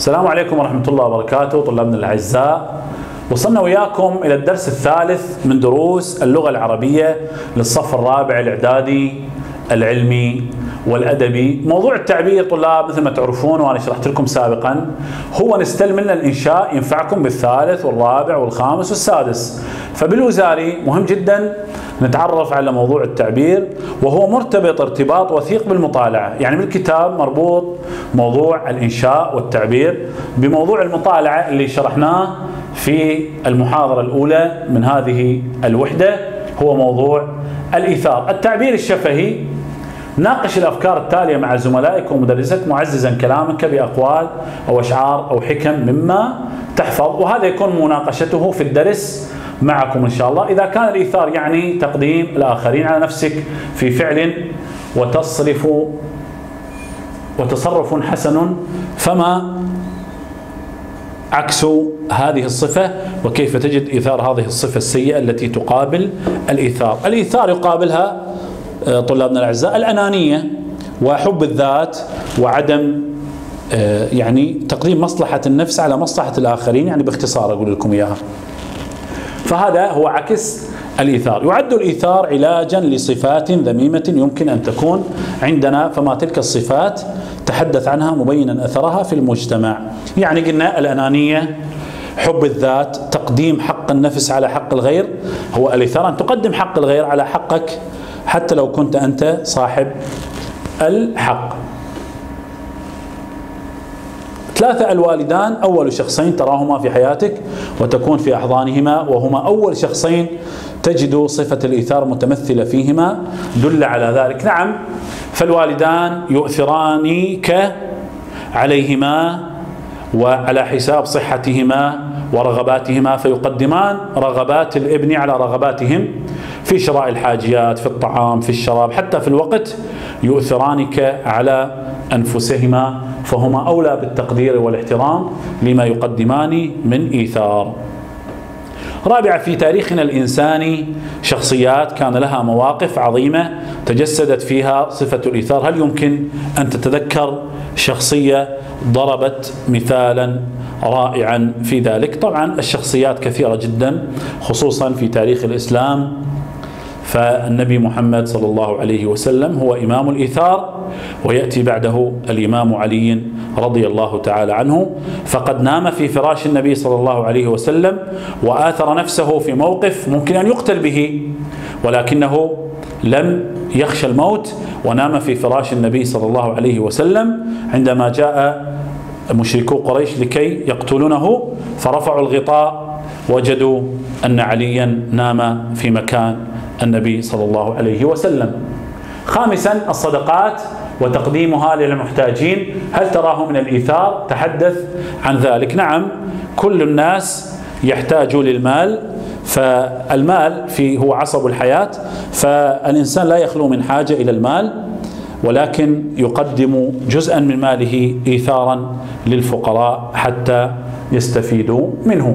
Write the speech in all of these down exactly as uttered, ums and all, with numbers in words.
السلام عليكم ورحمة الله وبركاته طلابنا الأعزاء. وصلنا وياكم إلى الدرس الثالث من دروس اللغة العربية للصف الرابع الإعدادي العلمي والأدبي. موضوع التعبير طلاب مثل ما تعرفون وأنا شرحت لكم سابقا هو نستلم لنا الإنشاء ينفعكم بالثالث والرابع والخامس والسادس. فبالوزاري مهم جدا نتعرف على موضوع التعبير، وهو مرتبط ارتباط وثيق بالمطالعة. يعني بالكتاب مربوط موضوع الإنشاء والتعبير بموضوع المطالعة اللي شرحناه في المحاضرة الأولى من هذه الوحدة، هو موضوع الإيثار. التعبير الشفهي: ناقش الأفكار التالية مع زملائك ومدرسك معززا كلامك بأقوال أو أشعار أو حكم مما تحفظ. وهذا يكون مناقشته في الدرس معكم إن شاء الله. إذا كان الإيثار يعني تقديم الآخرين على نفسك في فعل وتصرف وتصرف حسن، فما عكس هذه الصفة، وكيف تجد إيثار هذه الصفة السيئة التي تقابل الإيثار. الإيثار يقابلها طلابنا الأعزاء الأنانية وحب الذات وعدم يعني تقديم مصلحة النفس على مصلحة الآخرين، يعني باختصار أقول لكم إياها. فهذا هو عكس الإيثار. يعد الإيثار علاجا لصفات ذميمة يمكن أن تكون عندنا، فما تلك الصفات تحدث عنها مبينا أثرها في المجتمع. يعني قلنا الأنانية، حب الذات، تقديم حق النفس على حق الغير. هو الإيثار أن تقدم حق الغير على حقك حتى لو كنت أنت صاحب الحق. ثلاثة: الوالدان أول شخصين تراهما في حياتك وتكون في أحضانهما، وهما أول شخصين تجد صفة الإيثار متمثلة فيهما، دل على ذلك. نعم، فالوالدان يؤثرانك عليهما وعلى حساب صحتهما ورغباتهما، فيقدمان رغبات الابن على رغباتهم في شراء الحاجيات، في الطعام، في الشراب، حتى في الوقت يؤثرانك على أنفسهما، فهما أولى بالتقدير والاحترام لما يقدمان من إيثار. رابعا: في تاريخنا الإنساني شخصيات كان لها مواقف عظيمة تجسدت فيها صفة الإيثار. هل يمكن أن تتذكر شخصية ضربت مثالا رائعا في ذلك؟ طبعا الشخصيات كثيرة جدا، خصوصا في تاريخ الإسلام، فالنبي محمد صلى الله عليه وسلم هو إمام الإيثار، ويأتي بعده الإمام علي رضي الله تعالى عنه، فقد نام في فراش النبي صلى الله عليه وسلم وآثر نفسه في موقف ممكن أن يقتل به، ولكنه لم يخشى الموت ونام في فراش النبي صلى الله عليه وسلم عندما جاء مشركو قريش لكي يقتلونه، فرفعوا الغطاء وجدوا أن عليا نام في مكان النبي صلى الله عليه وسلم. خامسا: الصدقات وتقديمها للمحتاجين، هل تراه من الإيثار؟ تحدث عن ذلك. نعم، كل الناس يحتاج للمال، فالمال فيه هو عصب الحياة، فالإنسان لا يخلو من حاجة إلى المال، ولكن يقدم جزءا من ماله إيثارا للفقراء حتى يستفيدوا منه.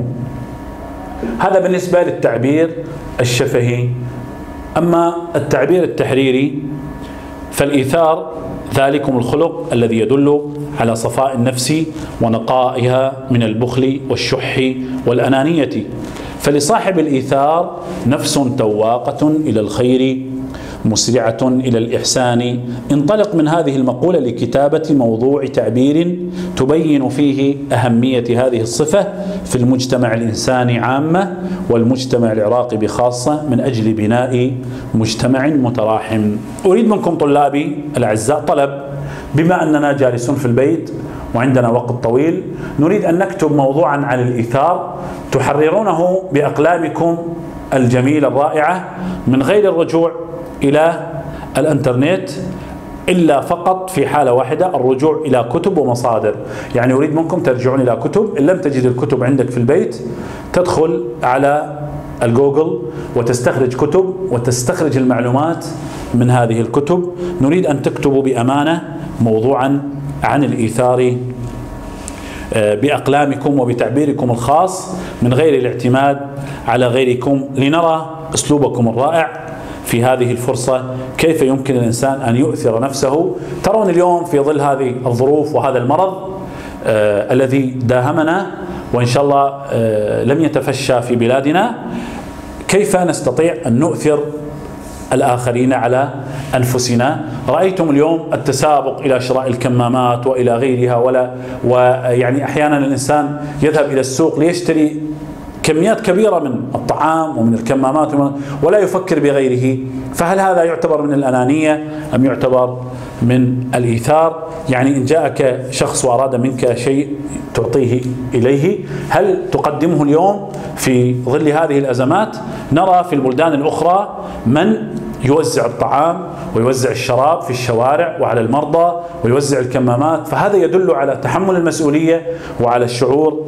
هذا بالنسبة للتعبير الشفهي. أما التعبير التحريري فالإيثار ذلكم الخلق الذي يدل على صفاء النفس ونقائها من البخل والشح والأنانية. فلصاحب الإيثار نفس تواقة إلى الخير مسرعة إلى الإحسان. انطلق من هذه المقولة لكتابة موضوع تعبير تبين فيه أهمية هذه الصفة في المجتمع الإنساني عامة والمجتمع العراقي بخاصة، من أجل بناء مجتمع متراحم. أريد منكم طلابي الأعزاء طلب، بما أننا جالسون في البيت وعندنا وقت طويل، نريد أن نكتب موضوعا عن الإيثار تحررونه بأقلامكم الجميلة الرائعة من غير الرجوع إلى الانترنت، إلا فقط في حالة واحدة: الرجوع إلى كتب ومصادر. يعني أريد منكم ترجعون إلى كتب، إن لم تجد الكتب عندك في البيت تدخل على الجوجل وتستخرج كتب وتستخرج المعلومات من هذه الكتب. نريد أن تكتبوا بأمانة موضوعا عن الإيثار بأقلامكم وبتعبيركم الخاص من غير الاعتماد على غيركم، لنرى أسلوبكم الرائع في هذه الفرصة، كيف يمكن الإنسان أن يؤثر نفسه. ترون اليوم في ظل هذه الظروف وهذا المرض آه الذي داهمنا وإن شاء الله آه لم يتفشى في بلادنا، كيف نستطيع أن نؤثر الآخرين على أنفسنا. رأيتم اليوم التسابق إلى شراء الكمامات وإلى غيرها، ولا ويعني أحيانا الإنسان يذهب إلى السوق ليشتري كميات كبيرة من الطعام ومن الكمامات ولا يفكر بغيره، فهل هذا يعتبر من الأنانية أم يعتبر من الإيثار؟ يعني إن جاءك شخص وأراد منك شيء تعطيه إليه، هل تقدمه اليوم في ظل هذه الأزمات؟ نرى في البلدان الأخرى من يوزع الطعام ويوزع الشراب في الشوارع وعلى المرضى ويوزع الكمامات، فهذا يدل على تحمل المسؤولية وعلى الشعور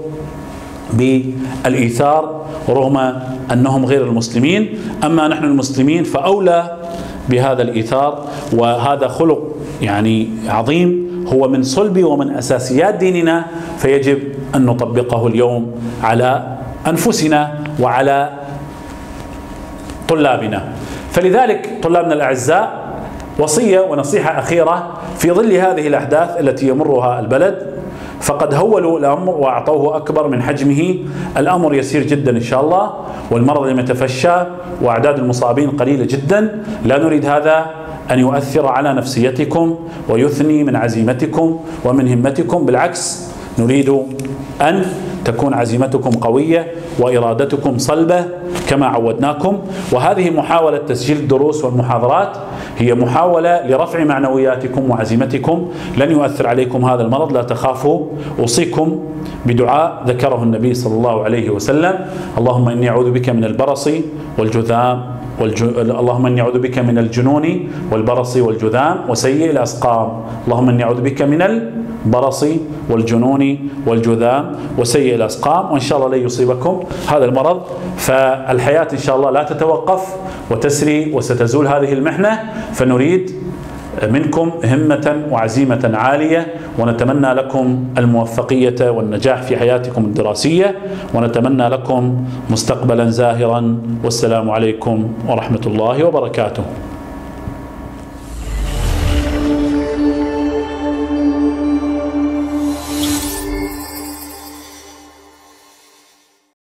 بالإيثار رغم أنهم غير المسلمين. أما نحن المسلمين فأولى بهذا الإيثار، وهذا خلق يعني عظيم هو من صلب ومن أساسيات ديننا، فيجب أن نطبقه اليوم على أنفسنا وعلى طلابنا. فلذلك طلابنا الأعزاء، وصية ونصيحة أخيرة في ظل هذه الأحداث التي يمرها البلد، فقد هولوا الأمر وأعطوه أكبر من حجمه. الأمر يسير جدا إن شاء الله، والمرض لم يتفشى وأعداد المصابين قليلة جدا. لا نريد هذا أن يؤثر على نفسيتكم ويثني من عزيمتكم ومن همتكم، بالعكس نريد أن تكون عزيمتكم قوية وإرادتكم صلبة كما عودناكم. وهذه محاولة تسجيل الدروس والمحاضرات هي محاولة لرفع معنوياتكم وعزيمتكم. لن يؤثر عليكم هذا المرض، لا تخافوا. أوصيكم بدعاء ذكره النبي صلى الله عليه وسلم: اللهم إني أعوذ بك من البرص والجذام والج... اللهم إني أعوذ بك من الجنون والبرص والجذام وسيء الأسقام. اللهم إني أعوذ بك من البرص والجنون والجذام وسيء الأسقام. وإن شاء الله لن يصيبكم هذا المرض، فالحياة إن شاء الله لا تتوقف وتسري وستزول هذه المحنة. فنريد منكم همة وعزيمة عالية، ونتمنى لكم الموفقية والنجاح في حياتكم الدراسية، ونتمنى لكم مستقبلا زاهرا. والسلام عليكم ورحمة الله وبركاته.